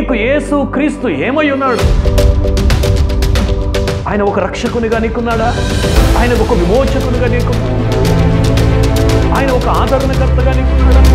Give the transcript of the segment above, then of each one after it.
నీకు యేసు క్రీస్తు ఏమై ఉన్నాడు? ఆయన ఒక రక్షకునిగా నీకున్నాడా? ఆయన ఒక విమోచకునిగా నీకున్నాడా? ఆయన ఒక ఆదరణకర్తగా నీకున్నాడా?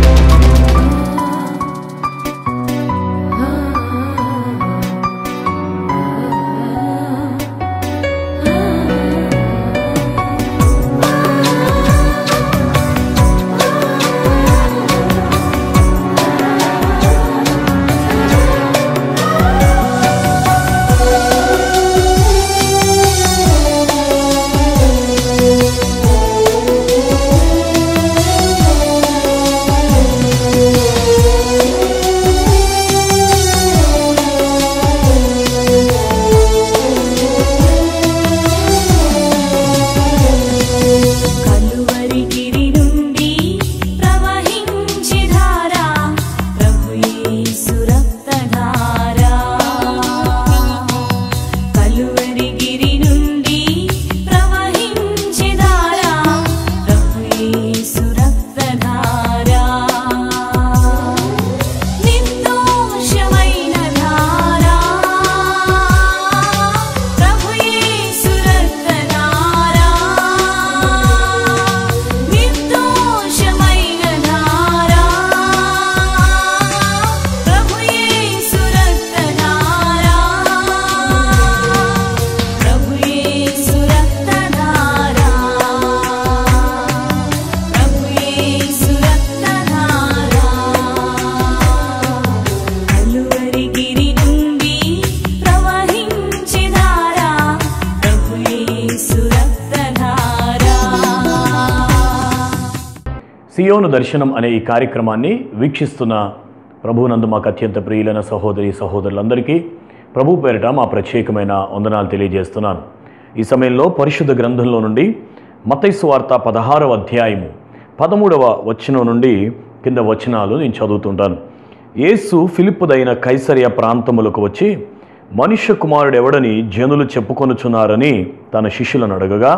సియోను దర్శనం అనే ఈ కార్యక్రమాన్ని వీక్షిస్తున్న ప్రభువునందు మాకు అత్యంత ప్రియులైన సహోదరి సహోదరులందరికీ ప్రభు పేరిట మా ప్రత్యేకమైన వందనాలు తెలియజేస్తున్నాను. ఈ సమయంలో పరిశుద్ధ గ్రంథంలో నుండి మత్తయి సువార్త 16వ అధ్యాయము 13వ వచనం నుండి కింద వచనాలు నేను చదువుతుంటాను. యేసు ఫిలిప్పుదైన కైసరియా ప్రాంతములకు వచ్చి మనుష్య కుమారుడు ఎవడని జనులు చెప్పుకొనుచున్నారని తన శిష్యులను అడగగా,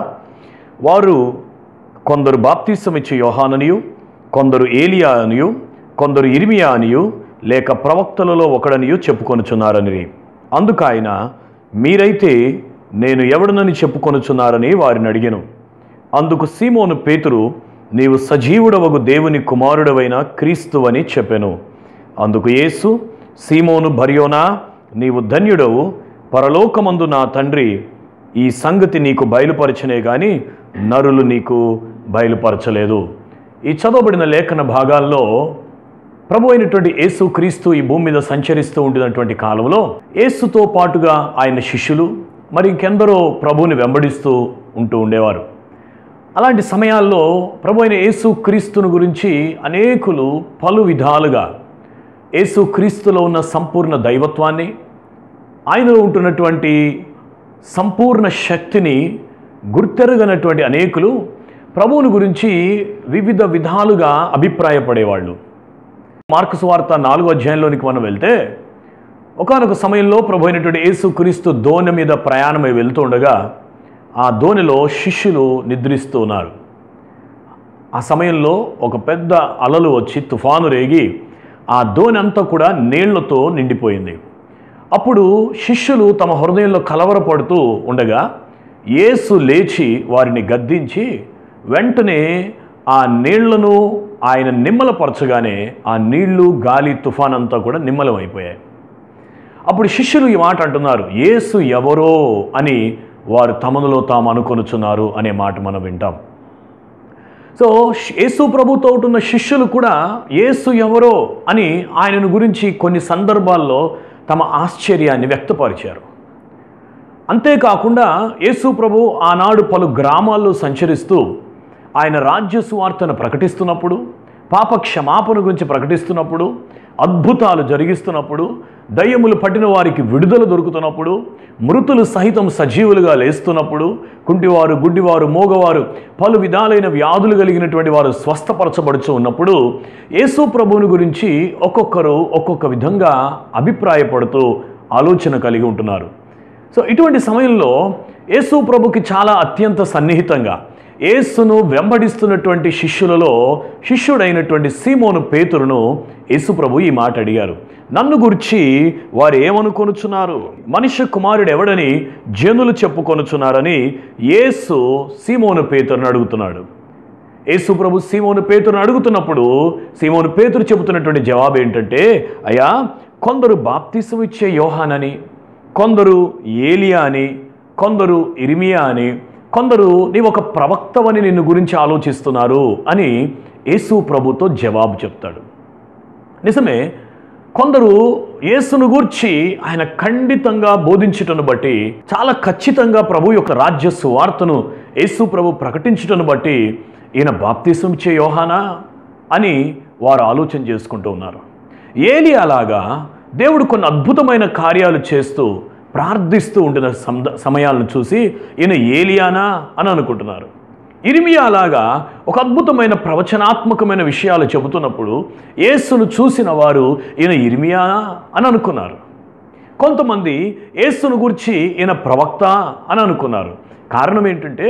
వారు కొందరు బాప్తిసమిచ్చే యోహాననియు, కొందరు ఏలియా అనియు, కొందరు ఇర్మియా అనియు, లేక ప్రవక్తలలో ఒకడనియు చెప్పుకొనుచున్నారని. అందుకు ఆయన, మీరైతే నేను ఎవడనని చెప్పుకొనుచున్నారని వారిని అడిగెను. అందుకు సీమోను పేతురు, నీవు సజీవుడవగు దేవుని కుమారుడవైన క్రీస్తువని చెప్పెను. అందుకు యేసు, సీమోను బర్యోనా, నీవు ధన్యుడవు, పరలోకమందు నా తండ్రి ఈ సంగతి నీకు బయలుపరచనే గాని నరులు నీకు బయలుపరచలేదు. ఈ చదవబడిన లేఖన భాగాల్లో ప్రభు అయినటువంటి యేసు క్రీస్తు ఈ భూమి మీద సంచరిస్తూ ఉంటున్నటువంటి కాలంలో యేసుతో పాటుగా ఆయన శిష్యులు మరి ఇంకెందరో ప్రభువుని వెంబడిస్తూ ఉంటూ ఉండేవారు. అలాంటి సమయాల్లో ప్రభు అయిన యేసు క్రీస్తుని గురించి అనేకులు పలు విధాలుగా యేసు క్రీస్తులో ఉన్న సంపూర్ణ దైవత్వాన్ని, ఆయనలో ఉంటున్నటువంటి సంపూర్ణ శక్తిని గుర్తెరగనటువంటి అనేకులు ప్రభువుని గురించి వివిధ విధాలుగా అభిప్రాయపడేవాళ్ళు. మార్కు సువార్త 4వ అధ్యాయంలోనికి మనం వెళ్తే, ఒకానొక సమయంలో ప్రభు అయినటువంటి యేసు క్రీస్తు దోణి మీద ప్రయాణమై వెళ్తూ ఉండగా ఆ దోణిలో శిష్యులు నిద్రిస్తూ ఉన్నారు. ఆ సమయంలో ఒక పెద్ద అలలు వచ్చి తుఫాను రేగి ఆ దోణి అంతా కూడా నీళ్లతో నిండిపోయింది. అప్పుడు శిష్యులు తమ హృదయంలో కలవరపడుతూ ఉండగా యేసు లేచి వారిని గద్దించి వెంటనే ఆ నీళ్లను ఆయన నిమ్మలపరచగానే ఆ నీళ్లు, గాలి, తుఫాన్ అంతా కూడా నిమ్మలమైపోయాయి. అప్పుడు శిష్యులు ఈ మాట అంటున్నారు, యేసు ఎవరో అని వారు తమలో తాము అనుకొనుచున్నారు అనే మాట మనం వింటాం. సో యేసు ప్రభుతో ఉంటున్న శిష్యులు కూడా యేసు ఎవరో అని ఆయనను గురించి కొన్ని సందర్భాల్లో తమ ఆశ్చర్యాన్ని వ్యక్తపరిచారు. అంతేకాకుండా యేసు ప్రభు ఆనాడు పలు గ్రామాల్లో సంచరిస్తూ ఆయన రాజ్య సువార్తను ప్రకటిస్తున్నప్పుడు, పాప క్షమాపణ గురించి ప్రకటిస్తున్నప్పుడు, అద్భుతాలు జరిగిస్తున్నప్పుడు, దయ్యములు పట్టిన వారికి విడుదల దొరుకుతున్నప్పుడు, మృతులు సహితం సజీవులుగా లేస్తున్నప్పుడు, కుంటివారు, గుడ్డివారు, మోగవారు, పలు విధాలైన వ్యాధులు కలిగినటువంటి వారు స్వస్థపరచబడుచు ఉన్నప్పుడు యేసు ప్రభువుని గురించి ఒక్కొక్కరు ఒక్కొక్క విధంగా అభిప్రాయపడుతూ ఆలోచన కలిగి ఉంటున్నారు. సో ఇటువంటి సమయంలో యేసు ప్రభుకి చాలా అత్యంత సన్నిహితంగా యేసును వెంబడిస్తున్నటువంటి శిష్యులలో శిష్యుడైనటువంటి సీమోను పేతురును యేసు ప్రభు ఈ మాట అడిగారు. నన్ను గురించి వారు ఏమనుకొనుచున్నారు? మనుష్య కుమారుడు ఎవడని జనులు చెప్పుకొనుచున్నారని యేసు సీమోను పేతురును అడుగుతున్నాడు. యేసు ప్రభు సీమోను పేతురును అడుగుతున్నప్పుడు సీమోను పేతురు చెబుతున్నటువంటి జవాబు ఏంటంటే, అయ్యా, కొందరు బాప్తిసం ఇచ్చే యోహానని, కొందరు ఏలియా అని, కొందరు ఇర్మియా అని, కొందరు నీవు ఒక ప్రవక్తవని నిన్ను గురించి ఆలోచిస్తున్నారు అని యేసు ప్రభుతో జవాబు చెప్తాడు. నిజమే, కొందరు యేసును గూర్చి ఆయన ఖండితంగా బోధించుటను బట్టి, చాలా ఖచ్చితంగా ప్రభు యొక్క రాజ్య సువార్తను యేసు ప్రభు ప్రకటించుటను బట్టి ఈయన బాప్తిసం ఇచ్చే యోహానా అని వారు ఆలోచన చేసుకుంటూ ఉన్నారు. ఏలియాలాగా దేవుడు కొన్ని అద్భుతమైన కార్యాలు చేస్తూ ప్రార్థిస్తూ ఉంటున్న సమయాలను చూసి ఈయన ఏలియానా అని అనుకుంటున్నారు. ఇర్మియాలాగా ఒక అద్భుతమైన ప్రవచనాత్మకమైన విషయాలు చెబుతున్నప్పుడు యేసును చూసిన వారు ఈయన ఇర్మియా అని అనుకున్నారు. కొంతమంది యేసును గురించి ఈయన ప్రవక్త అని అనుకున్నారు. కారణం ఏంటంటే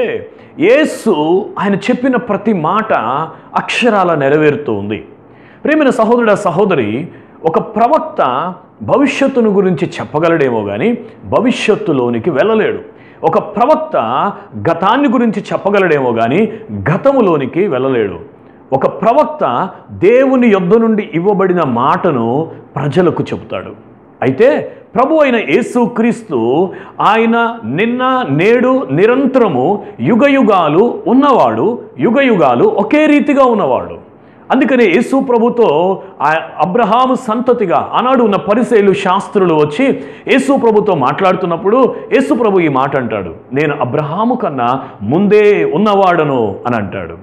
యేసు ఆయన చెప్పిన ప్రతి మాట అక్షరాల నెరవేరుతూ ఉంది. ప్రియమైన సహోదరుడా సహోదరి, ఒక ప్రవక్త భవిష్యత్తును గురించి చెప్పగలడేమో కానీ భవిష్యత్తులోనికి వెళ్ళలేడు. ఒక ప్రవక్త గతాన్ని గురించి చెప్పగలడేమో కానీ గతములోనికి వెళ్ళలేడు. ఒక ప్రవక్త దేవుని యొద్ద నుండి ఇవ్వబడిన మాటను ప్రజలకు చెబుతాడు. అయితే ప్రభు అయిన యేసుక్రీస్తు ఆయన నిన్న నేడు నిరంతరము యుగయుగాలు ఉన్నవాడు, యుగయుగాలు ఒకే రీతిగా ఉన్నవాడు. అందుకనే యేసు ప్రభుతో అబ్రహాము సంతతిగా ఆనాడు ఉన్న పరిసయ్యులు శాస్త్రులు వచ్చి యేసు ప్రభుతో మాట్లాడుతున్నప్పుడు యేసు ప్రభు ఈ మాట అంటాడు, నేను అబ్రహాము కన్నా ముందే ఉన్నవాడను అని అంటాడు.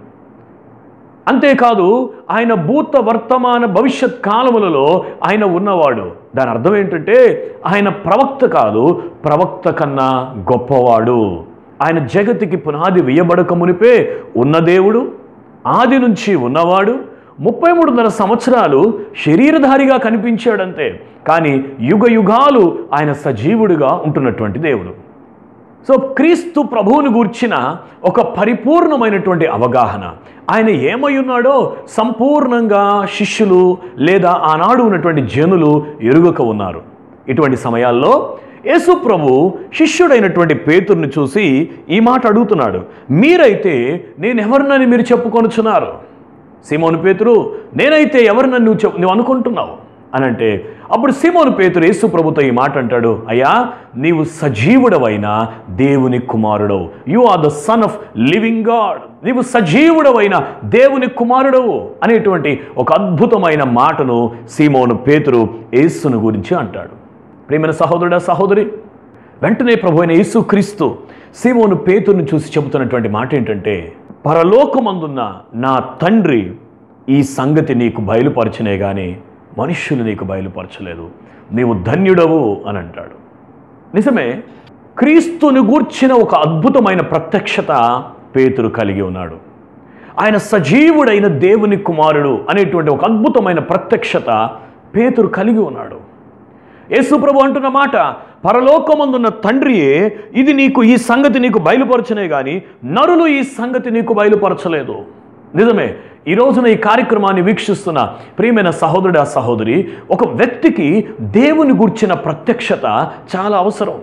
అంతేకాదు ఆయన భూత వర్తమాన భవిష్యత్ కాలములలో ఆయన ఉన్నవాడు. దాని అర్థం ఏంటంటే ఆయన ప్రవక్త కాదు, ప్రవక్త కన్నా గొప్పవాడు. ఆయన జగతికి పునాది వేయబడక మునిపే ఉన్న దేవుడు, ఆది నుంచి ఉన్నవాడు. 33.5 సంవత్సరాలు శరీరధారిగా కనిపించాడంతే, కానీ యుగ యుగాలు ఆయన సజీవుడిగా ఉంటున్నటువంటి దేవుడు. సో క్రీస్తు ప్రభువును గూర్చిన ఒక పరిపూర్ణమైనటువంటి అవగాహన, ఆయన ఏమై ఉన్నాడో సంపూర్ణంగా శిష్యులు లేదా ఆనాడు ఉన్నటువంటి జనులు ఎరుగక ఉన్నారు. ఇటువంటి సమయాల్లో యేసు ప్రభు శిష్యుడైనటువంటి పేతురుని చూసి ఈ మాట అడుగుతున్నాడు, మీరైతే నేనెవరినని మీరు చెప్పుకొనుచున్నారు? సీమోను పేతురు, నేనైతే ఎవరినని నువ్వు అనుకుంటున్నావు అని అంటే, అప్పుడు సీమోను పేతురు యేసు ప్రభుతో ఈ మాట అంటాడు, అయ్యా, నీవు సజీవుడవైన దేవుని కుమారుడవు, you are the son of living God, నీవు సజీవుడవైన దేవుని కుమారుడవు అనేటువంటి ఒక అద్భుతమైన మాటను సీమోను పేతురు యేసును గురించి అంటాడు. ప్రియమైన సహోదరుడా సహోదరి, వెంటనే ప్రభు అయిన యేసుక్రీస్తు సీమోను పేతురుని చూసి చెబుతున్నటువంటి మాట ఏంటంటే, పరలోకమందున్న నా తండ్రి ఈ సంగతి నీకు బయలుపరచనే కానీ మనుష్యులు నీకు బయలుపరచలేదు, నీవు ధన్యుడవు అని అంటాడు. నిజమే, క్రీస్తుని గూర్చిన ఒక అద్భుతమైన ప్రత్యక్షత పేతురు కలిగి ఉన్నాడు. ఆయన సజీవుడైన దేవుని కుమారుడు అనేటువంటి ఒక అద్భుతమైన ప్రత్యక్షత పేతురు కలిగి ఉన్నాడు. యేసు ప్రభు అంటున్న మాట, పరలోకమందున్న తండ్రియే ఇది నీకు ఈ సంగతి నీకు బయలుపరచనే కానీ నరులు ఈ సంగతి నీకు బయలుపరచలేదు. నిజమే, ఈ రోజున ఈ కార్యక్రమాన్ని వీక్షిస్తున్న ప్రియమైన సహోదరుడా సహోదరి, ఒక వ్యక్తికి దేవుని గుర్చిన ప్రత్యక్షత చాలా అవసరం.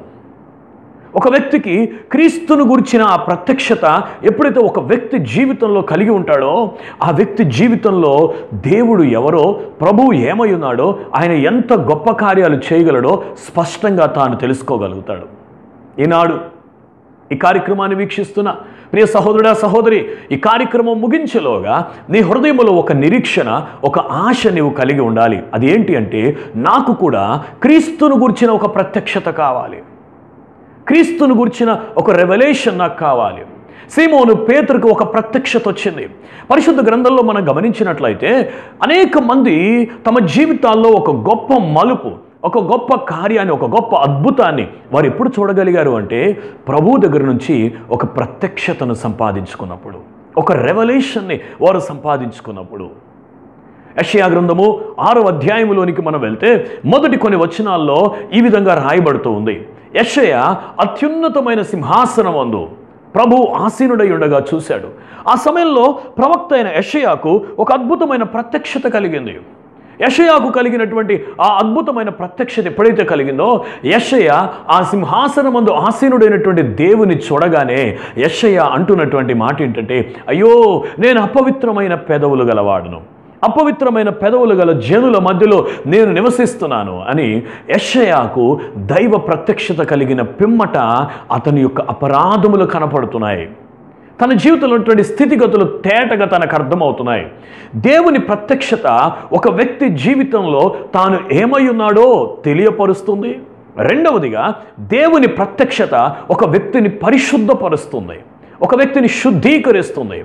ఒక వ్యక్తికి క్రీస్తును గురించిన ఆ ప్రత్యక్షత ఎప్పుడైతే ఒక వ్యక్తి జీవితంలో కలిగి ఉంటాడో, ఆ వ్యక్తి జీవితంలో దేవుడు ఎవరో, ప్రభువు ఏమై ఉన్నాడో, ఆయన ఎంత గొప్ప కార్యాలు చేయగలడో స్పష్టంగా తాను తెలుసుకోగలుగుతాడు. ఈనాడు ఈ కార్యక్రమాన్ని వీక్షిస్తున్న ప్రియ సహోదరుడా సహోదరి, ఈ కార్యక్రమం ముగించేలోగా నీ హృదయంలో ఒక నిరీక్షణ, ఒక ఆశ నీవు కలిగి ఉండాలి. అది ఏంటి అంటే, నాకు కూడా క్రీస్తును గురించిన ఒక ప్రత్యక్షత కావాలి, క్రీస్తును గురించిన ఒక రెవల్యూషన్ నాకు కావాలి. సీమోను పేతురుకు ఒక ప్రత్యక్షత వచ్చింది. పరిశుద్ధ గ్రంథంలో మనం గమనించినట్లయితే అనేక మంది తమ జీవితాల్లో ఒక గొప్ప మలుపు, ఒక గొప్ప కార్యాన్ని, ఒక గొప్ప అద్భుతాన్ని వారు ఎప్పుడు చూడగలిగారు అంటే, ప్రభువు దగ్గర నుంచి ఒక ప్రత్యక్షతను సంపాదించుకున్నప్పుడు, ఒక రెవల్యూషన్ని వారు సంపాదించుకున్నప్పుడు. యెషయా గ్రంథము 6వ అధ్యాయములోనికి మనం వెళ్తే మొదటి కొన్ని వచనాల్లో ఈ విధంగా రాయబడుతూ ఉంది. యెషయా అత్యున్నతమైన సింహాసనం అందు ప్రభు ఆసీనుడై ఉండగా చూశాడు. ఆ సమయంలో ప్రవక్త అయిన యెషయాకు ఒక అద్భుతమైన ప్రత్యక్షత కలిగింది. యెషయాకు కలిగినటువంటి ఆ అద్భుతమైన ప్రత్యక్షత ఎప్పుడైతే కలిగిందో, యెషయా ఆ సింహాసనమందు ఆసీనుడైనటువంటి దేవుని చూడగానే యెషయా అంటున్నటువంటి మాట ఏంటంటే, అయ్యో నేను అపవిత్రమైన పెదవులు గలవాడును, అపవిత్రమైన పెదవులు గల జనుల మధ్యలో నేను నివసిస్తున్నాను అని యెషయాకు దైవ ప్రత్యక్షత కలిగిన పిమ్మట అతని యొక్క అపరాధములు కనపడుతున్నాయి. తన జీవితంలో ఉన్నటువంటి స్థితిగతులు తేటగా తనకు అర్థమవుతున్నాయి. దేవుని ప్రత్యక్షత ఒక వ్యక్తి జీవితంలో తాను ఏమై ఉన్నాడో తెలియపరుస్తుంది. రెండవదిగా దేవుని ప్రత్యక్షత ఒక వ్యక్తిని పరిశుద్ధపరుస్తుంది, ఒక వ్యక్తిని శుద్ధీకరిస్తుంది.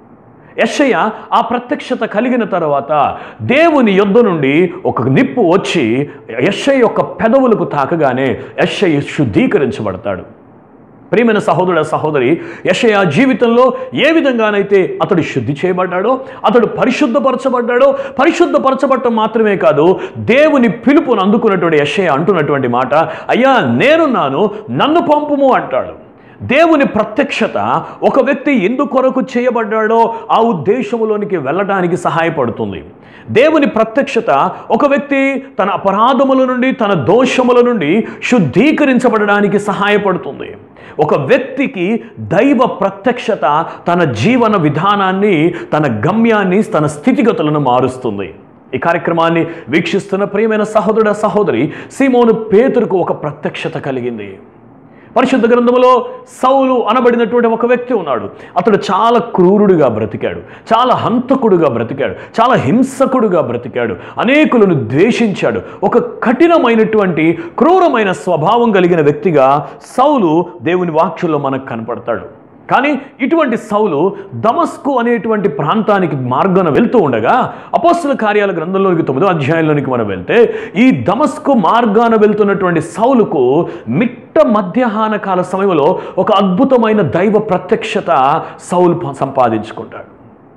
యెషయా ఆ ప్రత్యక్షత కలిగిన తర్వాత దేవుని యొద్ద నుండి ఒక నిప్పు వచ్చి యెషయా యొక్క పెదవులకు తాకగానే యెషయా శుద్ధీకరించబడతాడు. ప్రియమైన సహోదరుడ సహోదరి, యెషయా జీవితంలో ఏ విధంగానైతే అతడు శుద్ధి చేయబడ్డాడో, అతడు పరిశుద్ధపరచబడ్డాడో, పరిశుద్ధపరచబడటం మాత్రమే కాదు, దేవుని పిలుపును అందుకున్నటువంటి యెషయా అంటున్నటువంటి మాట, అయ్యా నేనున్నాను, నన్ను పంపుము అంటాడు. దేవుని ప్రత్యక్షత ఒక వ్యక్తి ఎందుకొరకు చేయబడ్డాడో ఆ ఉద్దేశములోనికి వెళ్ళడానికి సహాయపడుతుంది. దేవుని ప్రత్యక్షత ఒక వ్యక్తి తన అపరాధముల నుండి, తన దోషముల నుండి శుద్ధీకరించబడడానికి సహాయపడుతుంది. ఒక వ్యక్తికి దైవ ప్రత్యక్షత తన జీవన విధానాన్ని, తన గమ్యాన్ని, తన స్థితిగతులను మారుస్తుంది. ఈ కార్యక్రమాన్ని వీక్షిస్తున్న ప్రియమైన సహోదరుడ సహోదరి, సీమోను పేతురుకు ఒక ప్రత్యక్షత కలిగింది. పరిశుద్ధ గ్రంథములో సౌలు అనబడినటువంటి ఒక వ్యక్తి ఉన్నాడు. అతడు చాలా క్రూరుడిగా బ్రతికాడు, చాలా హంతకుడుగా బ్రతికాడు, చాలా హింసకుడుగా బ్రతికాడు, అనేకులను ద్వేషించాడు. ఒక కఠినమైనటువంటి క్రూరమైన స్వభావం కలిగిన వ్యక్తిగా సౌలు దేవుని వాక్యంలో మనకు కనపడతాడు. కానీ ఇటువంటి సౌలు దమస్కు అనేటువంటి ప్రాంతానికి మార్గాన వెళ్తూ ఉండగా, అపోస్తల కార్యాల గ్రంథంలోనికి 9వ అధ్యాయంలోనికి మనం వెళ్తే, ఈ దమస్కు మార్గాన వెళ్తున్నటువంటి సౌలుకు మిట్ట మధ్యాహ్న కాల సమయంలో ఒక అద్భుతమైన దైవ ప్రత్యక్షత సౌలు సంపాదించుకుంటాడు.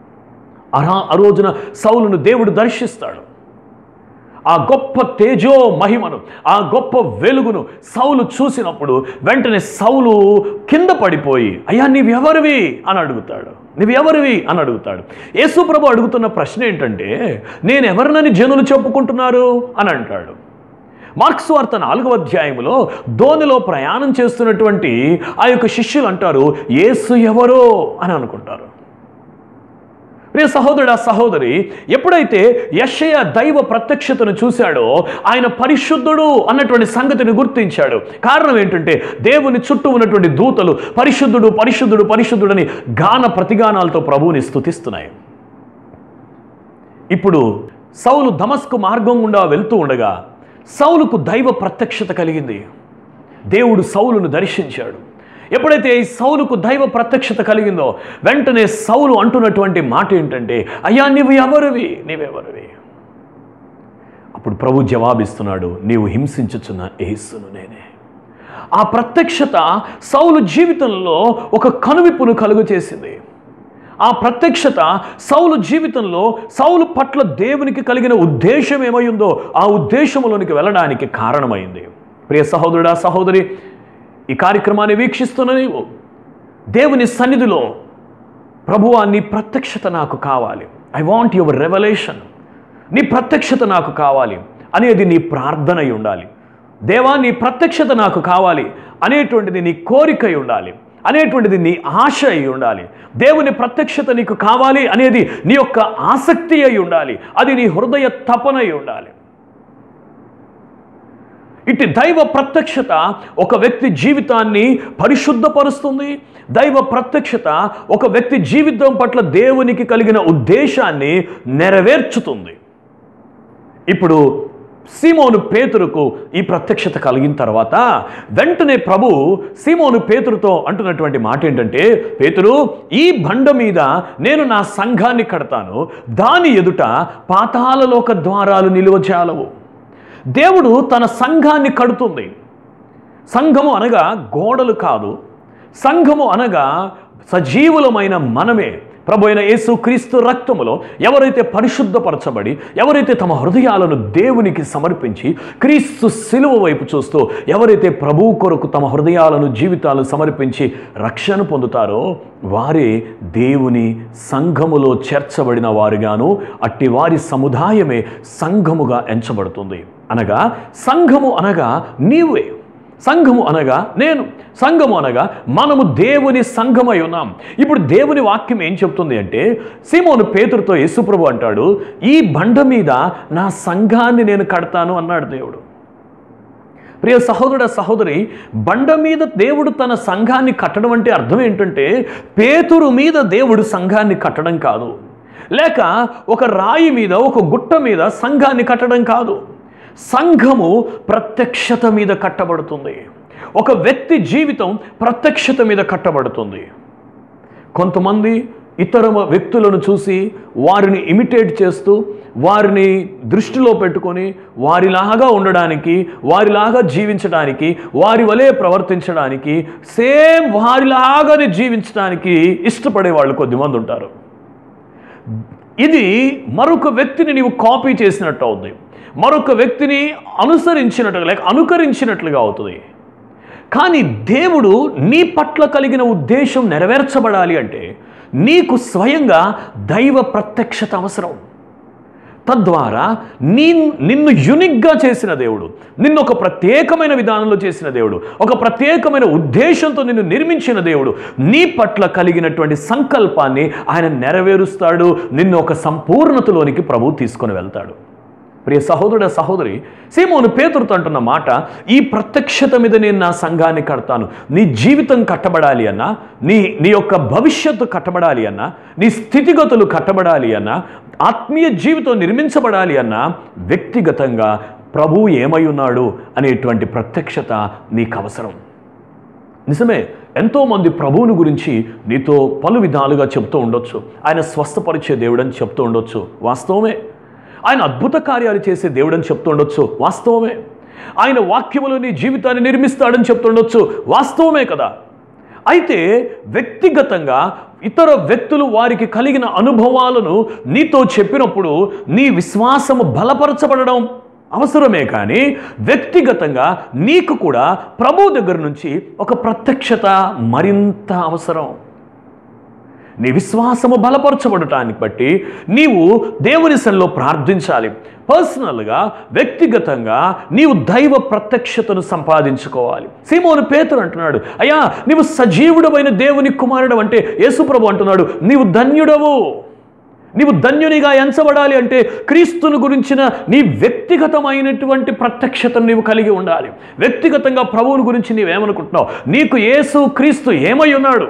ఆ రోజున సౌలును దేవుడు దర్శిస్తాడు. ఆ గొప్ప తేజో మహిమను, ఆ గొప్ప వెలుగును సౌలు చూసినప్పుడు వెంటనే సౌలు కింద పడిపోయి, అయ్యా నీవెవరివి అని అడుగుతాడు. నీవెవరివి అని అడుగుతాడు. యేసు ప్రభు అడుగుతున్న ప్రశ్న ఏంటంటే, నేను ఎవరినని జనులు చెప్పుకుంటున్నారు అని అంటాడు. మార్క్స్ వార్త 4వ అధ్యాయంలో దోణిలో ప్రయాణం చేస్తున్నటువంటి ఆ యొక్క శిష్యులు అంటారు, యేసు ఎవరో అని అనుకుంటారు. ప్రియ సహోదరుడా సహోదరి, ఎప్పుడైతే యెషయా దైవ ప్రత్యక్షతను చూశాడో ఆయన పరిశుద్ధుడు అన్నటువంటి సంగతిని గుర్తించాడు. కారణం ఏంటంటే దేవుని చుట్టూ ఉన్నటువంటి దూతలు పరిశుద్ధుడు పరిశుద్ధుడు పరిశుద్ధుడని గాన ప్రతిగానాలతో ప్రభువుని స్తుతిస్తున్నాయి. ఇప్పుడు సౌలు దమస్కు మార్గం గుండా వెళ్తూ ఉండగా సౌలుకు దైవ ప్రత్యక్షత కలిగింది. దేవుడు సౌలును దర్శించాడు. ఎప్పుడైతే ఈ సౌలుకు దైవ ప్రత్యక్షత కలిగిందో వెంటనే సౌలు అంటున్నటువంటి మాట ఏంటంటే, అయ్యా నీవు ఎవరివి, నీవెవరివి? అప్పుడు ప్రభు జవాబిస్తున్నాడు, నీవు హింసించుచున్న యేసును నేనే. ఆ ప్రత్యక్షత సౌలు జీవితంలో ఒక కనువిప్పును కలుగు చేసింది. ఆ ప్రత్యక్షత సౌలు జీవితంలో సౌలు పట్ల దేవునికి కలిగిన ఉద్దేశం ఏమైందో ఆ ఉద్దేశంలోనికి వెళ్ళడానికి కారణమైంది. ప్రియ సహోదరుడా సహోదరి, ఈ కార్యక్రమాన్ని వీక్షిస్తున్న నీవు దేవుని సన్నిధిలో, ప్రభువా నీ ప్రత్యక్షత నాకు కావాలి, ఐ వాంట్ యువర్ రెవల్యూషన్, నీ ప్రత్యక్షత నాకు కావాలి అనేది నీ ప్రార్థన అయి ఉండాలి. దేవా నీ ప్రత్యక్షత నాకు కావాలి అనేటువంటిది నీ కోరిక అయి ఉండాలి, అనేటువంటిది నీ ఆశ అయి ఉండాలి. దేవుని ప్రత్యక్షత నీకు కావాలి అనేది నీ యొక్క ఆసక్తి అయి ఉండాలి, అది నీ హృదయ తపన అయి ఉండాలి. ఇటు దైవ ప్రత్యక్షత ఒక వ్యక్తి జీవితాన్ని పరిశుద్ధపరుస్తుంది. దైవ ప్రత్యక్షత ఒక వ్యక్తి జీవితం పట్ల దేవునికి కలిగిన ఉద్దేశాన్ని నెరవేర్చుతుంది. ఇప్పుడు సీమోను పేతురుకు ఈ ప్రత్యక్షత కలిగిన తర్వాత వెంటనే ప్రభు సీమోను పేతురుతో అంటున్నటువంటి మాట ఏంటంటే, పేతురు, ఈ బండ మీద నేను నా సంఘాన్ని కడతాను, దాని ఎదుట పాతాళలోక ద్వారాలు నిలువజాలవు. దేవుడు తన సంఘాన్ని కడుతుంది. సంఘము అనగా గోడలు కాదు, సంఘము అనగా సజీవులమైన మనమే, ప్రభు అయిన యేసుక్రీస్తు రక్తములో ఎవరైతే పరిశుద్ధపరచబడి, ఎవరైతే తమ హృదయాలను దేవునికి సమర్పించి క్రీస్తు శిలువ వైపు చూస్తూ ఎవరైతే ప్రభువు కొరకు తమ హృదయాలను, జీవితాలను సమర్పించి రక్షణ పొందుతారో వారే దేవుని సంఘములో చేర్చబడిన వారుగాను, అట్టి వారి సముదాయమే సంఘముగా ఎంచబడుతుంది. అనగా సంఘము అనగా నీవే, సంఘము అనగా నేను, సంఘము అనగా మనము దేవుని సంఘమై ఉన్నాం. ఇప్పుడు దేవుని వాక్యం ఏం చెప్తుంది అంటే, సీమోను పేతురుతో యేసుప్రభు అంటాడు, ఈ బండ మీద నా సంఘాన్ని నేను కడతాను అన్నాడు దేవుడు. ప్రియ సహోదరుడ, సహోదరి, బండ మీద దేవుడు తన సంఘాన్ని కట్టడం అంటే అర్థం ఏంటంటే, పేతురు మీద దేవుడు సంఘాన్ని కట్టడం కాదు, లేక ఒక రాయి మీద, ఒక గుట్ట మీద సంఘాన్ని కట్టడం కాదు. సంఘము ప్రత్యక్షత మీద కట్టబడుతుంది. ఒక వ్యక్తి జీవితం ప్రత్యక్షత మీద కట్టబడుతుంది. కొంతమంది ఇతర వ్యక్తులను చూసి వారిని ఇమిటేట్ చేస్తూ, వారిని దృష్టిలో పెట్టుకొని వారిలాగా ఉండడానికి, వారిలాగా జీవించడానికి, వారి వలె ప్రవర్తించడానికి, సేమ్ వారిలాగానే జీవించడానికి ఇష్టపడే వాళ్ళు కొద్దిమంది ఉంటారు. ఇది మరొక వ్యక్తిని నీవు కాపీ చేసినట్టు అవుతుంది, మరొక వ్యక్తిని అనుసరించినట్లుగా లేక అనుకరించినట్లుగా అవుతుంది. కానీ దేవుడు నీ పట్ల కలిగిన ఉద్దేశం నెరవేర్చబడాలి అంటే నీకు దైవ ప్రత్యక్షత అవసరం. తద్వారా నిన్ను యునిక్గా చేసిన దేవుడు, నిన్ను ఒక ప్రత్యేకమైన విధానంలో చేసిన దేవుడు, ఒక ప్రత్యేకమైన ఉద్దేశంతో నిన్ను నిర్మించిన దేవుడు నీ పట్ల కలిగినటువంటి సంకల్పాన్ని ఆయన నెరవేరుస్తాడు. నిన్ను ఒక సంపూర్ణతలోనికి ప్రభువు తీసుకొని వెళ్తాడు. ప్రియ సహోదరుడ, సహోదరి, సీమోను పేతురుతో అంటున్న మాట, ఈ ప్రత్యక్షత మీద నేను నా సంఘాన్ని కడతాను. నీ జీవితం కట్టబడాలి అన్నా, నీ యొక్క భవిష్యత్తు కట్టబడాలి అన్నా, నీ స్థితిగతులు కట్టబడాలి అన్నా, ఆత్మీయ జీవితం నిర్మించబడాలి అన్నా, వ్యక్తిగతంగా ప్రభువు ఏమై ఉన్నాడు అనేటువంటి ప్రత్యక్షత నీకు అవసరం. నిజమే, ఎంతోమంది ప్రభువుని గురించి నీతో పలు విధాలుగా చెప్తూ ఉండొచ్చు. ఆయన స్వస్థపరిచే దేవుడని చెప్తూ ఉండొచ్చు, వాస్తవమే. ఆయన అద్భుత కార్యాలు చేసే దేవుడని చెప్తుండొచ్చు, వాస్తవమే. ఆయన వాక్యములో నీ జీవితాన్ని నిర్మిస్తాడని చెప్తుండొచ్చు, వాస్తవమే కదా. అయితే వ్యక్తిగతంగా ఇతర వ్యక్తులు వారికి కలిగిన అనుభవాలను నీతో చెప్పినప్పుడు నీ విశ్వాసము బలపరచబడడం అవసరమే. కానీ వ్యక్తిగతంగా నీకు కూడా ప్రభువు దగ్గర నుంచి ఒక ప్రత్యక్షత మరింత అవసరం. నీ విశ్వాసము బలపరచబడటానికి బట్టి నీవు దేవుని సన్నిధిలో ప్రార్థించాలి. పర్సనల్గా, వ్యక్తిగతంగా నీవు దైవ ప్రత్యక్షతను సంపాదించుకోవాలి. సీమోను పేతురు అంటున్నాడు, అయ్యా నీవు సజీవుడమైన దేవుని కుమారుడు అంటే యేసుప్రభు అంటున్నాడు, నీవు ధన్యుడవు. నీవు ధన్యునిగా ఎంచబడాలి అంటే క్రీస్తుని గురించిన నీ వ్యక్తిగతమైనటువంటి ప్రత్యక్షతను నీవు కలిగి ఉండాలి. వ్యక్తిగతంగా ప్రభువుని గురించి నీవేమనుకుంటున్నావు? నీకు యేసు క్రీస్తు ఏమై ఉన్నాడు?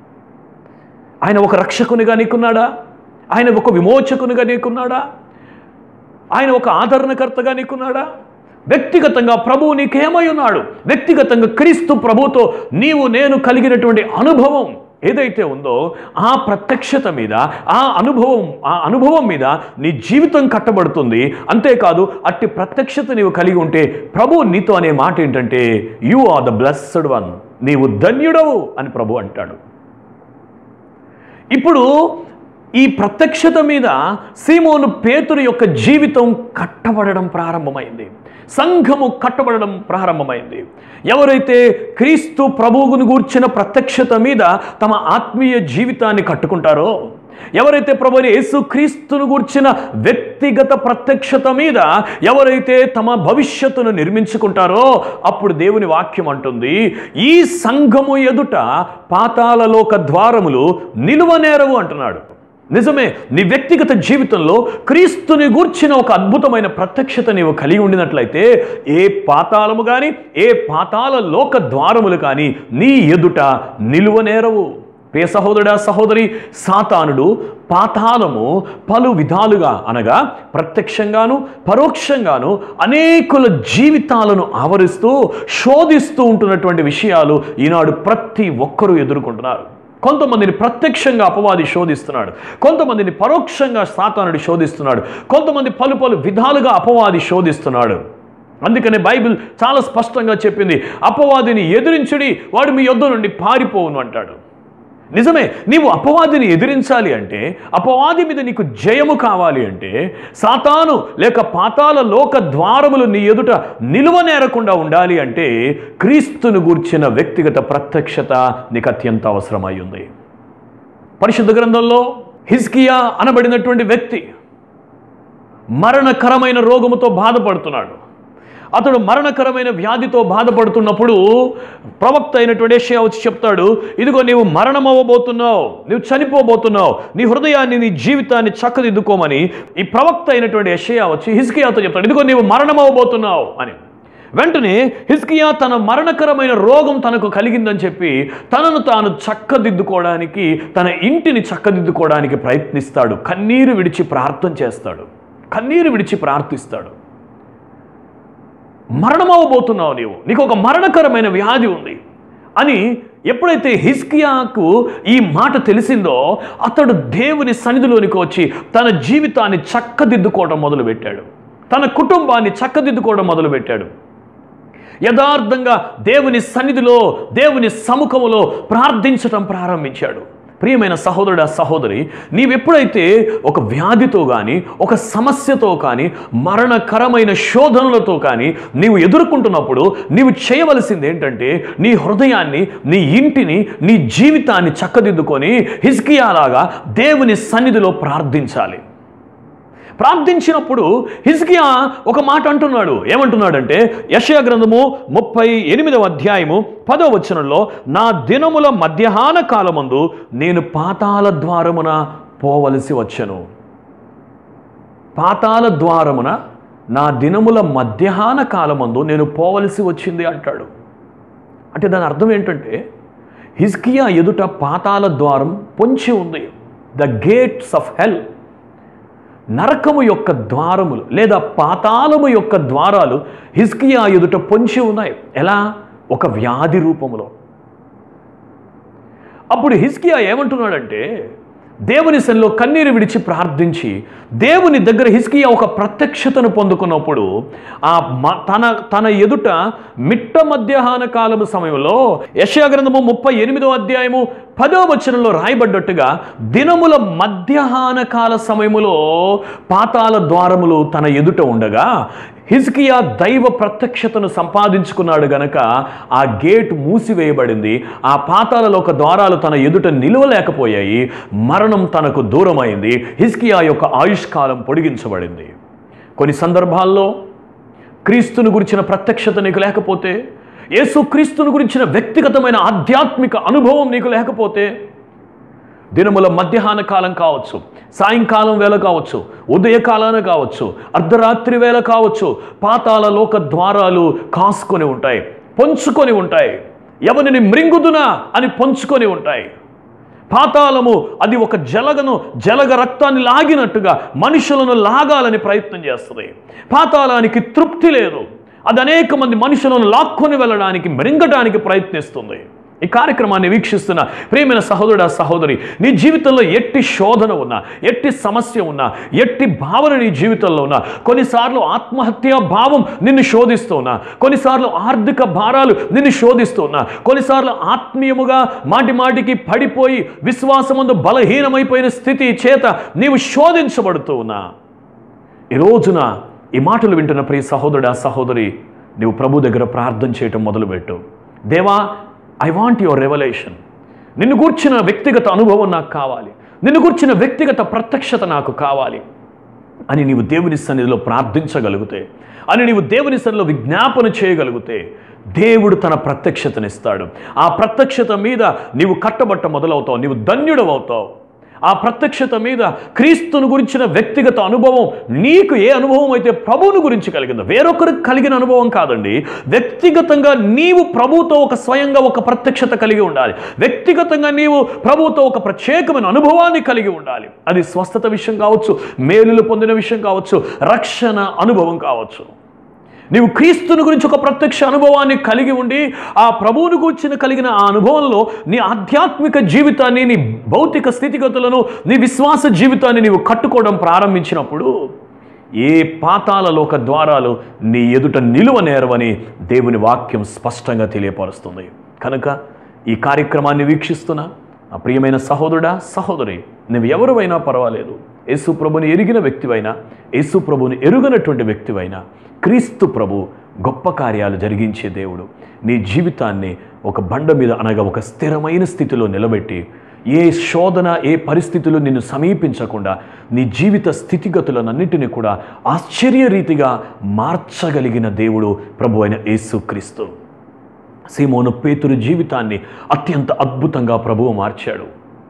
ఆయన ఒక రక్షకునిగా నీకున్నాడా? ఆయన ఒక విమోచకునిగా నీకున్నాడా? ఆయన ఒక ఆదరణకర్తగా నీకున్నాడా? వ్యక్తిగతంగా ప్రభువు నీకేమై ఉన్నాడు? వ్యక్తిగతంగా క్రీస్తు ప్రభువుతో నేను కలిగినటువంటి అనుభవం ఏదైతే ఉందో ఆ ప్రత్యక్షత మీద, ఆ అనుభవం మీద నీ జీవితం కట్టబడుతుంది. అంతేకాదు, అట్టి ప్రత్యక్షత నీవు కలిగి ఉంటే ప్రభువు నీతో అనే మాట ఏంటంటే, you are the blessed one, నీవు ధన్యుడవు అని ప్రభు అంటాడు. ఇప్పుడు ఈ ప్రత్యక్షత మీద సీమోను పేతురు యొక్క జీవితం కట్టబడడం ప్రారంభమైంది. సంఘము కట్టబడడం ప్రారంభమైంది. ఎవరైతే క్రీస్తు ప్రభువును గూర్చిన ప్రత్యక్షత మీద తమ ఆత్మీయ జీవితాన్ని కట్టుకుంటారో, ఎవరైతే ప్రభువైన యేసుక్రీస్తును గూర్చిన వ్యక్తిగత ప్రత్యక్షత మీద ఎవరైతే తమ భవిష్యత్తును నిర్మించుకుంటారో, అప్పుడు దేవుని వాక్యం అంటుంది, ఈ సంఘము ఎదుట పాతాళలోక ద్వారములు నిలువనేరవు అంటున్నాడు. నిజమే, నీ వ్యక్తిగత జీవితంలో క్రీస్తుని గూర్చిన ఒక అద్భుతమైన ప్రత్యక్షత నీవు కలిగి ఉండినట్లయితే ఏ పాతాళము కానీ, ఏ పాతాళ లోక ద్వారములు కానీ నీ ఎదుట నిలువనేరవు. ప్రియ సహోదరుడా, సహోదరి, సాతానుడు పాతాళము పలు విధాలుగా అనగా ప్రత్యక్షంగాను పరోక్షంగాను అనేకుల జీవితాలను ఆవరిస్తూ శోధిస్తూ ఉంటున్నటువంటి విషయాలు ఈనాడు ప్రతి ఒక్కరూ ఎదుర్కొంటున్నారు. కొంతమందిని ప్రత్యక్షంగా అపవాది శోధిస్తున్నాడు, కొంతమందిని పరోక్షంగా సాతానుడు శోధిస్తున్నాడు, కొంతమంది పలు విధాలుగా అపవాది శోధిస్తున్నాడు. అందుకనే బైబిల్ చాలా స్పష్టంగా చెప్పింది, అపవాదిని ఎదిరించుడి, వాడు మీ యొద్ద నుండి పారిపోవును అంటాడు. నిజమే, నీవు అపవాదిని ఎదిరించాలి అంటే, అపవాది మీద నీకు జయము కావాలి అంటే, సాతాను లేక పాతాళ లోక ద్వారములు నీ ఎదుట నిలువనేరకుండా ఉండాలి అంటే, క్రీస్తును గూర్చిన వ్యక్తిగత ప్రత్యక్షత నీకు అత్యంత అవసరమై ఉంది. పరిశుద్ధ గ్రంథంలో హిజ్కియా అనబడినటువంటి వ్యక్తి మరణకరమైన రోగముతో బాధపడుతున్నాడు. అతడు మరణకరమైన వ్యాధితో బాధపడుతున్నప్పుడు ప్రవక్త అయినటువంటి యెషయా వచ్చి చెప్తాడు, ఇదిగో నీవు మరణమవ్వబోతున్నావు, నీవు చనిపోబోతున్నావు, నీ హృదయాన్ని నీ జీవితాన్ని చక్కదిద్దుకోమని ఈ ప్రవక్త అయినటువంటి యెషయా వచ్చి హిజ్కియాతో చెప్తాడు, ఇదిగో నీవు మరణమవ్వబోతున్నావు అని. వెంటనే హిజ్కియా తన మరణకరమైన రోగం తనకు కలిగిందని చెప్పి తనను తాను చక్కదిద్దుకోవడానికి, తన ఇంటిని చక్కదిద్దుకోవడానికి ప్రయత్నిస్తాడు. కన్నీరు విడిచి ప్రార్థన చేస్తాడు, కన్నీరు విడిచి ప్రార్థిస్తాడు. మరణమవబోతున్నావు, నీకు ఒక మరణకరమైన వ్యాధి ఉంది అని ఎప్పుడైతే హిజ్కియాకు ఈ మాట తెలిసిందో, అతడు దేవుని సన్నిధిలోనికి వచ్చి తన జీవితాన్ని చక్కదిద్దుకోవడం మొదలుపెట్టాడు, తన కుటుంబాన్ని చక్కదిద్దుకోవడం మొదలుపెట్టాడు. యథార్థంగా దేవుని సన్నిధిలో, దేవుని సముఖములో ప్రార్థించటం ప్రారంభించాడు. ప్రియమైన సహోదరుడా, సహోదరి, నీవెప్పుడైతే ఒక వ్యాధితో కానీ, ఒక సమస్యతో కానీ, మరణకరమైన శోధనలతో కానీ నీవు ఎదుర్కొంటున్నప్పుడు నీవు చేయవలసింది ఏంటంటే, నీ హృదయాన్ని, నీ ఇంటిని, నీ జీవితాన్ని చక్కదిద్దుకొని హిజ్కియాలాగా దేవుని సన్నిధిలో ప్రార్థించాలి. ప్రార్థించినప్పుడు హిజ్కియా ఒక మాట అంటున్నాడు. ఏమంటున్నాడంటే, యెషయా గ్రంథము 38వ అధ్యాయము 10వ వచనంలో, నా దినముల మధ్యాహ్న కాలమందు నేను పాతాళ ద్వారమున పోవలసి వచ్చెను. పాతాళ ద్వారమున నా దినముల మధ్యాహ్న కాలమందు నేను పోవలసి వచ్చింది అంటాడు. అంటే దాని అర్థం ఏంటంటే, హిజ్కియా ఎదుట పాతాళ ద్వారం పొంచి ఉంది. ద గేట్స్ ఆఫ్ హెల్, నరకము యొక్క ద్వారములు లేదా పాతాళము యొక్క ద్వారాలు హిజ్కియా ఎదుట పొంచి ఉన్నాయి. ఎలా? ఒక వ్యాధి రూపములో. అప్పుడు హిజ్కియా ఏమంటున్నాడంటే, దేవుని సన్నిధిలో కన్నీరు విడిచి ప్రార్థించి దేవుని దగ్గర హిజ్కియా ఒక ప్రత్యక్షతను పొందుకున్నప్పుడు తన ఎదుట మిట్ట మధ్యాహ్న కాలము సమయంలో యెషయా గ్రంథము 38వ అధ్యాయము 10వ వచనంలో రాయబడ్డట్టుగా, దినముల మధ్యాహ్న కాల సమయములో పాతాళ ద్వారములు తన ఎదుట ఉండగా హిజ్కియా దైవ ప్రత్యక్షతను సంపాదించుకున్నాడు గనక ఆ గేట్ మూసివేయబడింది. ఆ పాతాళలోక ద్వారాలు తన ఎదుట నిలవలేకపోయాయి. మరణం తనకు దూరమైంది. హిజ్కియా యొక్క ఆయుష్కాలం పొడిగించబడింది. కొన్ని సందర్భాల్లో క్రీస్తుని గురించిన ప్రత్యక్షత నీకు లేకపోతే, యేసు క్రీస్తుని గురించిన వ్యక్తిగతమైన ఆధ్యాత్మిక అనుభవం నీకు లేకపోతే, దినముల మధ్యాహ్న కాలం కావచ్చు, సాయంకాలం వేళ కావచ్చు, ఉదయకాలాన కావచ్చు, అర్ధరాత్రి వేళ కావచ్చు, పాతాళ లోక ద్వారాలు కాసుకొని ఉంటాయి, పొంచుకొని ఉంటాయి. ఎవరిని మృంగుదునా అని పొంచుకొని ఉంటాయి. పాతాళము అది ఒక జలగ రక్తాన్ని లాగినట్టుగా మనుషులను లాగాలని ప్రయత్నం చేస్తుంది. పాతాళానికి తృప్తి లేదు. అది అనేక మంది మనుషులను లాక్కొని వెళ్ళడానికి, మృంగడానికి ప్రయత్నిస్తుంది. ఈ కార్యక్రమాన్ని వీక్షిస్తున్న ప్రియమైన సహోదరుడా, సహోదరి, నీ జీవితంలో ఎట్టి శోధన ఉన్నా, ఎట్టి సమస్య ఉన్నా, ఎట్టి భావన నీ జీవితంలో ఉన్నా, కొన్నిసార్లు ఆత్మహత్యా భావం నిన్ను శోధిస్తూ ఉన్నా, కొన్నిసార్లు ఆర్థిక భారాలు నిన్ను శోధిస్తూ ఉన్నా, కొన్నిసార్లు ఆత్మీయముగా మాటి మాటికి పడిపోయి విశ్వాసమందు బలహీనమైపోయిన స్థితి చేత నీవు శోధించబడుతూ ఉన్నా, ఈ రోజున ఈ మాటలు వింటున్న ప్రియ సహోదరుడా, సహోదరి, నీవు ప్రభు దగ్గర ప్రార్థన చేయటం మొదలుపెట్టు. దేవా, ఐ వాంట్ యువర్ రెవల్యూషన్. నిన్ను గూర్చిన వ్యక్తిగత అనుభవం నాకు కావాలి, నిన్ను గూర్చిన వ్యక్తిగత ప్రత్యక్షత నాకు కావాలి అని నీవు దేవుని సన్నిధిలో ప్రార్థించగలిగితే, అని నీవు దేవుని సన్నిధిలో విజ్ఞాపన చేయగలిగితే, దేవుడు తన ప్రత్యక్షతనిస్తాడు. ఆ ప్రత్యక్షత మీద నీవు కట్టబట్ట మొదలవుతావు, నీవు ధన్యుడవవుతావు. ఆ ప్రత్యక్షత మీద క్రీస్తుని గురించిన వ్యక్తిగత అనుభవం, నీకు ఏ అనుభవం అయితే ప్రభువుని గురించి కలిగిందో, వేరొకరికి కలిగిన అనుభవం కాదండి. వ్యక్తిగతంగా నీవు ప్రభువుతో స్వయంగా ఒక ప్రత్యక్షత కలిగి ఉండాలి. వ్యక్తిగతంగా నీవు ప్రభువుతో ఒక ప్రత్యేకమైన అనుభవాన్ని కలిగి ఉండాలి. అది స్వస్థత విషయం కావచ్చు, మేలులు పొందిన విషయం కావచ్చు, రక్షణ అనుభవం కావచ్చు. నీవు క్రీస్తుని గురించి ఒక ప్రత్యక్ష అనుభవాన్ని కలిగి ఉండి, ఆ ప్రభువుని గురించి కలిగిన ఆ అనుభవంలో నీ ఆధ్యాత్మిక జీవితాన్ని, నీ భౌతిక స్థితిగతులను, నీ విశ్వాస జీవితాన్ని నీవు కట్టుకోవడం ప్రారంభించినప్పుడు ఏ పాతాళ లోక ద్వారాలు నీ ఎదుట నిలువనేరవని దేవుని వాక్యం స్పష్టంగా తెలియపరుస్తుంది. కనుక ఈ కార్యక్రమాన్ని వీక్షిస్తున్న ప్రియమైన సహోదరుడా, సహోదరి, నువ్వు ఎవరివైనా పర్వాలేదు, యేసు ప్రభుని ఎరిగిన వ్యక్తివైనా, యేసు ప్రభుని ఎరుగనటువంటి వ్యక్తివైనా, క్రీస్తు ప్రభు గొప్ప కార్యాలు జరిగించే దేవుడు నీ జీవితాన్ని ఒక బండ మీద, అనగా ఒక స్థిరమైన స్థితిలో నిలబెట్టి, ఏ శోధన, ఏ పరిస్థితులు నిన్ను సమీపించకుండా నీ జీవిత స్థితిగతులన్నింటినీ కూడా ఆశ్చర్యరీతిగా మార్చగలిగిన దేవుడు ప్రభు అయిన యేసుక్రీస్తు. సీమోను పేతురు జీవితాన్ని అత్యంత అద్భుతంగా ప్రభువు మార్చాడు.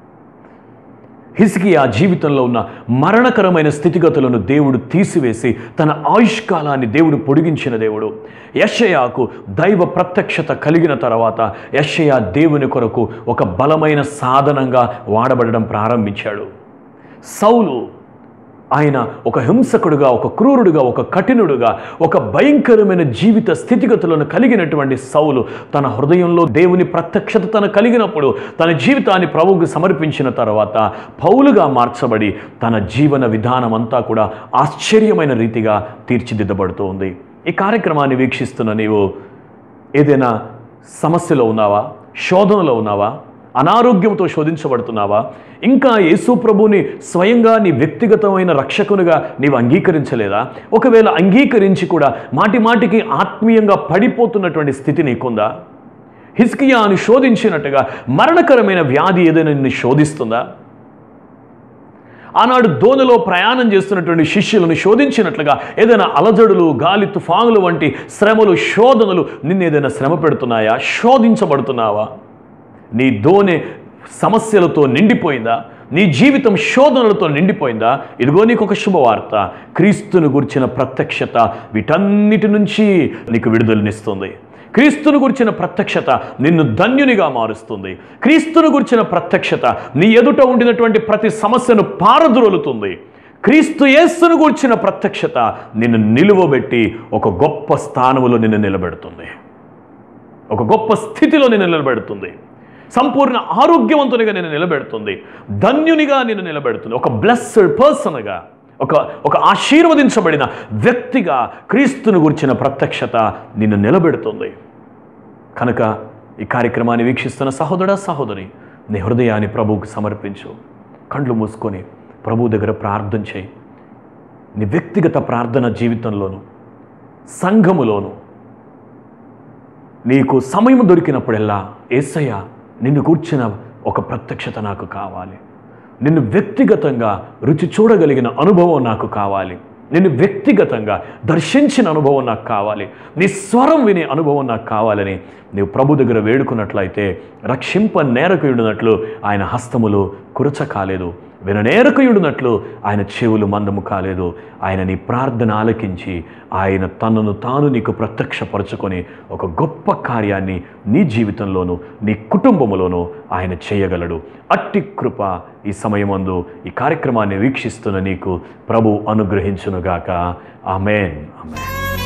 హిజ్కియా జీవితంలో ఉన్న మరణకరమైన స్థితిగతులను దేవుడు తీసివేసి తన ఆయుష్కాలాన్ని దేవుడు పొడిగించిన దేవుడు. యెషయాకు దైవ ప్రత్యక్షత కలిగిన తర్వాత యెషయా దేవుని కొరకు ఒక బలమైన సాధనంగా వాడబడడం ప్రారంభించాడు. సౌలు ఆయన ఒక హింసకుడుగా, ఒక క్రూరుడుగా, ఒక కఠినుడుగా, ఒక భయంకరమైన జీవిత స్థితిగతులను కలిగినటువంటి సౌలు తన హృదయంలో దేవుని ప్రత్యక్షత తన కలిగినప్పుడు తన జీవితాన్ని ప్రభువుకు సమర్పించిన తర్వాత పౌలుగా మార్చబడి తన జీవన విధానం అంతా కూడా ఆశ్చర్యమైన రీతిగా తీర్చిదిద్దబడుతూ ఉంది. ఈ కార్యక్రమాన్ని వీక్షిస్తున్న నీవు ఏదైనా సమస్యలో ఉన్నావా? శోధనలో ఉన్నావా? అనారోగ్యంతో శోధించబడుతున్నావా? ఇంకా యేసు ప్రభుని స్వయంగా నీ వ్యక్తిగతమైన రక్షకునిగా నీవు అంగీకరించలేదా? ఒకవేళ అంగీకరించి కూడా మాటి మాటికి ఆత్మీయంగా పడిపోతున్నటువంటి స్థితి నీకుందా? హిజ్కియాను శోధించినట్టుగా మరణకరమైన వ్యాధి ఏదైనా నిన్ను శోధిస్తుందా? ఆనాడు దోణిలో ప్రయాణం చేస్తున్నటువంటి శిష్యులను శోధించినట్లుగా ఏదైనా అలజడులు, గాలి తుఫానులు వంటి శ్రమలు, శోధనలు నిన్ను ఏదైనా శ్రమ పెడుతున్నాయా? శోధించబడుతున్నావా? నీ దోణి సమస్యలతో నిండిపోయిందా? నీ జీవితం శోధనలతో నిండిపోయిందా? ఇదిగో నీకు ఒక శుభవార్త. క్రీస్తును గురించిన ప్రత్యక్షత వీటన్నిటి నుంచి నీకు విడుదలనిస్తుంది. క్రీస్తును గురించిన ప్రత్యక్షత నిన్ను ధన్యునిగా మారుస్తుంది. క్రీస్తును గురించిన ప్రత్యక్షత నీ ఎదుట ఉండినటువంటి ప్రతి సమస్యను పారద్రోలుతుంది. క్రీస్తు యేసును గురించిన ప్రత్యక్షత నిన్ను నిలువబెట్టి ఒక గొప్ప స్థానంలో నిన్ను నిలబెడుతుంది. ఒక గొప్ప స్థితిలో నిన్ను నిలబెడుతుంది. సంపూర్ణ ఆరోగ్యవంతునిగా నిన్ను నిలబెడుతుంది. ధన్యునిగా నిన్ను నిలబెడుతుంది. ఒక బ్లెస్డ్ పర్సన్గా, ఒక ఆశీర్వదించబడిన వ్యక్తిగా క్రీస్తును గురించిన ప్రత్యక్షత నిన్ను నిలబెడుతుంది. కనుక ఈ కార్యక్రమాన్ని వీక్షిస్తున్న సహోదరా, సహోదరి, నీ హృదయాన్ని ప్రభువుకు సమర్పించు. కళ్ళు మూసుకొని ప్రభు దగ్గర ప్రార్థన చేయి. నీ వ్యక్తిగత ప్రార్థన జీవితంలోను, సంఘములోను నీకు సమయం దొరికినప్పుడల్లా, యేసయ్య నిన్ను కూర్చిన ఒక ప్రత్యక్షత నాకు కావాలి, నిన్ను వ్యక్తిగతంగా రుచి చూడగలిగిన అనుభవం నాకు కావాలి, నిన్ను వ్యక్తిగతంగా దర్శించిన అనుభవం నాకు కావాలి, నీ స్వరం వినే అనుభవం నాకు కావాలని నీవు ప్రభు దగ్గర వేడుకున్నట్లయితే రక్షింప నేరకుయుడినట్లు ఆయన హస్తములు కురచ కాలేదు, విననేరకుయుడినట్లు ఆయన చెవులు మందము కాలేదు. ఆయన నీ ప్రార్థన ఆలకించి ఆయన తనను తాను నీకు ప్రత్యక్షపరచుకొని ఒక గొప్ప కార్యాన్ని నీ జీవితంలోనూ నీ కుటుంబంలోనూ ఆయన చేయగలడు. అట్టి కృప ఈ సమయమందు ఈ కార్యక్రమాన్ని వీక్షిస్తున్న నీకు ప్రభు అనుగ్రహించునుగాక. ఆమేన్. ఆమేన్.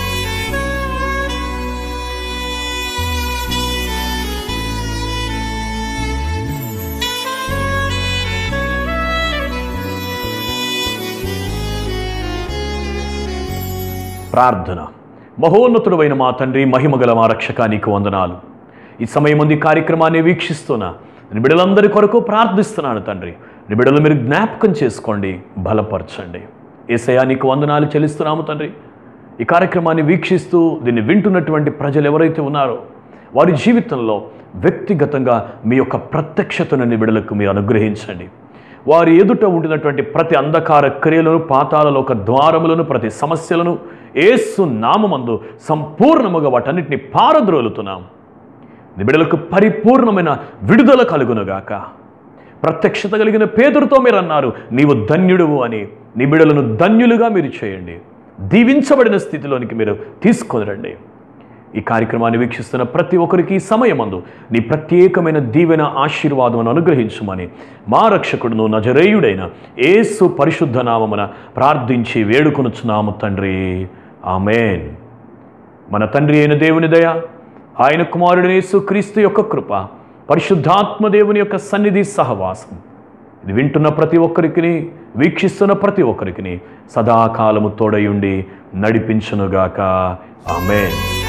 ప్రార్థన. మహోన్నతుడైన మా తండ్రి, మహిమగల మా రక్షక, నీకు వందనాలు. ఈ సమయం ముందు కార్యక్రమాన్ని వీక్షిస్తున్నా నీ బిడ్డలందరి కొరకు ప్రార్థిస్తున్నాను తండ్రి. నీ బిడ్డలు మీరు జ్ఞాపకం చేసుకోండి, బలపరచండి. యేసయ్యా నీకు వందనాలు చెల్లిస్తున్నాము తండ్రి. ఈ కార్యక్రమాన్ని వీక్షిస్తూ దీన్ని వింటున్నటువంటి ప్రజలు ఎవరైతే ఉన్నారో వారి జీవితంలో వ్యక్తిగతంగా మీ యొక్క ప్రత్యక్షతను నీ బిడ్డలకు మీరు అనుగ్రహించండి. వారి ఎదుట ఉండినటువంటి ప్రతి అంధకార క్రియలను, పాతాళలోక ద్వారములను, ప్రతి సమస్యలను యేసు నామమందు సంపూర్ణముగా వాటన్నిటిని పారద్రోలుతున్నాం. నీ బిడ్డలకు పరిపూర్ణమైన విడుదల కలుగునుగాక. ప్రత్యక్షత కలిగిన పేతురుతో మీరు అన్నారు, నీవు ధన్యుడువు అని. నీ బిడ్డలను ధన్యులుగా మీరు చేయండి. దీవించబడిన స్థితిలోనికి మీరు తీసుకొని రండి. ఈ కార్యక్రమాన్ని వీక్షిస్తున్న ప్రతి ఒక్కరికి సమయమందు నీ ప్రత్యేకమైన దీవెన, ఆశీర్వాదమును అనుగ్రహించుమని మా రక్షకుడును నజరేయుడైన యేసు పరిశుద్ధ నామమున ప్రార్థించి వేడుకొనుచున్నాము తండ్రి. ఆమేన్. మన తండ్రి అయిన దేవుని దయ, ఆయన కుమారుడైన యేసు క్రీస్తు యొక్క కృప, పరిశుద్ధాత్మ దేవుని యొక్క సన్నిధి, సహవాసం ఇది వింటున్న ప్రతి ఒక్కరికి, వీక్షిస్తున్న ప్రతి ఒక్కరికి సదాకాలము తోడయుండి నడిపించునుగాక. ఆమేన్.